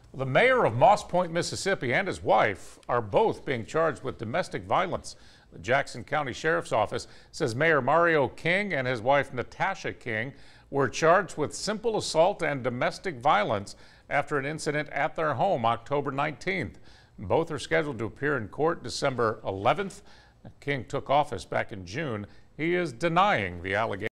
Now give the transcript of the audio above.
The mayor of Moss Point, Mississippi, and his wife are both being charged with domestic violence. The Jackson County Sheriff's Office says Mayor Mario King and his wife Natasha King were charged with simple assault and domestic violence after an incident at their home October 19th. Both are scheduled to appear in court December 11th. King took office back in June. He is denying the allegation.